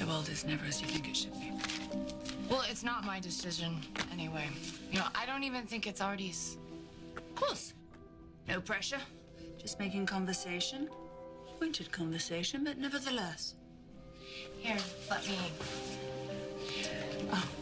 The world is never as you think it should be. Well, it's not my decision anyway. You know, I don't even think it's Artie's. Of course. No pressure. Just making conversation. Pointed conversation, but nevertheless. Here, let me... Oh.